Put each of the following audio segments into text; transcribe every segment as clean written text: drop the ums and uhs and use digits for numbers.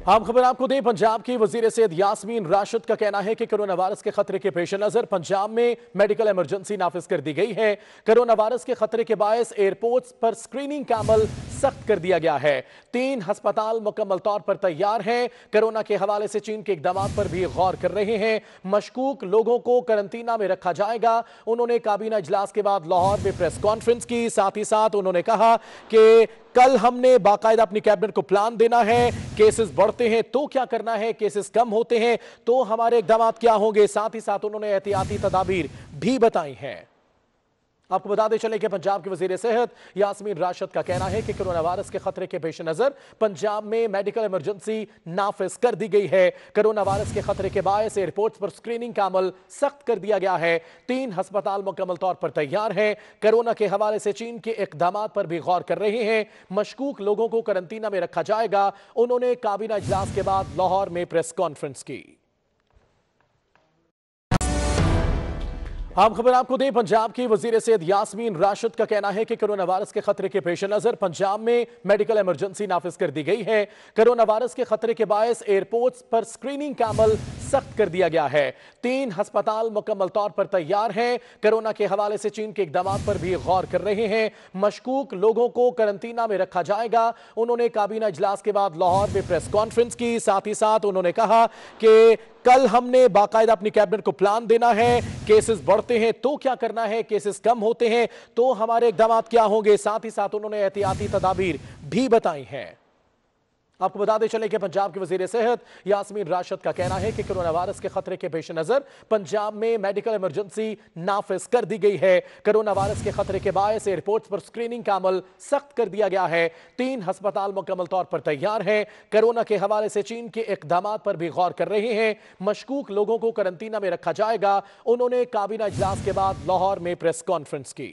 हम खबर आपको दें, पंजाब की वजीर सेहत यास्मीन राशिद का कहना है कि कोरोना वायरस के खतरे के पेश नजर पंजाब में मेडिकल इमरजेंसी नाफिज कर दी गई है। कोरोना वायरस के खतरे के बायस एयरपोर्ट्स पर स्क्रीनिंग का अमल सख्त कर दिया गया है। 3 अस्पताल मुकम्मल तौर पर तैयार हैं। कोरोना के हवाले से चीन के इकदाम पर भी गौर कर रहे हैं। मशकूक लोगों को करंतना में रखा जाएगा। उन्होंने काबीना इजलास के बाद लाहौर में प्रेस कॉन्फ्रेंस की। साथ ही साथ उन्होंने कहा कि कल हमने बाकायदा अपनी कैबिनेट को प्लान देना है। केसेस बढ़ते हैं तो क्या करना है, केसेस कम होते हैं तो हमारे इकदाम क्या होंगे। साथ ही साथ उन्होंने एहतियाती तदाबीर भी बताई हैं। आपको बताते चले कि पंजाब की वजीर सेहत यास्मीन राशिद का कहना है कि कोरोना वायरस के खतरे के पेश नजर पंजाब में मेडिकल इमरजेंसी नाफिज कर दी गई है। कोरोना वायरस के खतरे के बायस एयरपोर्ट्स पर स्क्रीनिंग का अमल सख्त कर दिया गया है। 3 अस्पताल मुकम्मल तौर पर तैयार हैं। कोरोना के हवाले से चीन के इकदाम पर भी गौर कर रहे हैं। मशकूक लोगों को करंतना में रखा जाएगा। उन्होंने काबीना इजलास के बाद लाहौर में प्रेस कॉन्फ्रेंस की। हम खबर आपको दें, पंजाब की वजीर सेहत यास्मीन राशिद का कहना है कि कोरोना वायरस के खतरे के पेश नजर पंजाब में मेडिकल इमरजेंसी नाफिज कर दी गई है। कोरोना वायरस के खतरे के बायस एयरपोर्ट्स पर स्क्रीनिंग का अमल सख्त कर दिया गया है। 3 अस्पताल मुकम्मल तौर पर तैयार हैं। कोरोना के हवाले से चीन के इकदाम पर भी गौर कर रहे हैं। मशकूक लोगों को करंतना में रखा जाएगा। उन्होंने काबीना इजलास के बाद लाहौर में प्रेस कॉन्फ्रेंस की। साथ ही साथ उन्होंने कहा कि कल हमने बाकायदा अपनी कैबिनेट को प्लान देना है। केसेस बढ़ते हैं तो क्या करना है, केसेस कम होते हैं तो हमारे इकदाम क्या होंगे। साथ ही साथ उन्होंने एहतियाती तदाबीर भी बताई हैं। आपको बताते चले कि पंजाब की वजीर सेहत यास्मीन राशिद का कहना है कि कोरोना वायरस के खतरे के पेश नजर पंजाब में मेडिकल इमरजेंसी नाफिज कर दी गई है। कोरोना वायरस के खतरे के बायस एयरपोर्ट्स पर स्क्रीनिंग का अमल सख्त कर दिया गया है। 3 अस्पताल मुकम्मल तौर पर तैयार हैं। कोरोना के हवाले से चीन के इकदाम पर भी गौर कर रहे हैं। मशकूक लोगों को करंतना में रखा जाएगा। उन्होंने काबीना इजलास के बाद लाहौर में प्रेस कॉन्फ्रेंस की।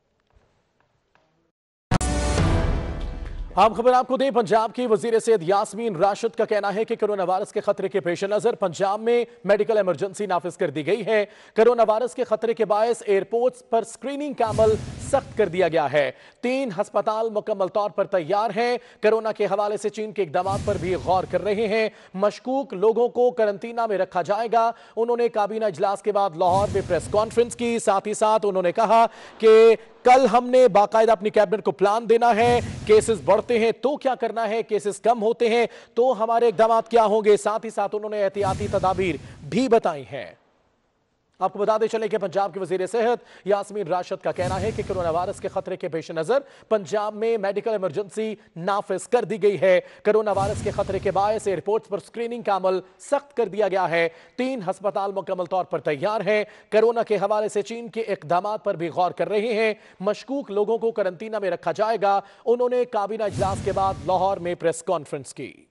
हम खबर आपको दें, पंजाब की वजीर सेहत यास्मीन राशिद का कहना है कि कोरोना वायरस के खतरे के पेश नजर पंजाब में मेडिकल इमरजेंसी नाफिज कर दी गई है। कोरोना वायरस के खतरे के बायस एयरपोर्ट्स पर स्क्रीनिंग का अमल सख्त कर दिया गया है। 3 अस्पताल मुकम्मल तौर पर तैयार हैं। कोरोना के हवाले से चीन के इकदाम पर भी गौर कर रहे हैं। मशकूक लोगों को करंतना में रखा जाएगा। उन्होंने काबीना इजलास के बाद लाहौर में प्रेस कॉन्फ्रेंस की। साथ ही साथ उन्होंने कहा कि कल हमने बाकायदा अपनी कैबिनेट को प्लान देना है। केसेस बढ़ते हैं तो क्या करना है, केसेस कम होते हैं तो हमारे इकदाम क्या होंगे। साथ ही साथ उन्होंने एहतियाती तदाबीर भी बताई हैं। आपको बताते चले कि पंजाब की वजीर सेहत यास्मीन राशिद का कहना है कि कोरोना वायरस के खतरे के पेश नजर पंजाब में मेडिकल इमरजेंसी नाफिज कर दी गई है। कोरोना वायरस के खतरे के बायस एयरपोर्ट्स पर स्क्रीनिंग का अमल सख्त कर दिया गया है। 3 अस्पताल मुकम्मल तौर पर तैयार हैं। कोरोना के हवाले से चीन के इकदाम पर भी गौर कर रहे हैं। मशकूक लोगों को करंतना में रखा जाएगा। उन्होंने काबीना इजलास के बाद लाहौर में प्रेस कॉन्फ्रेंस की।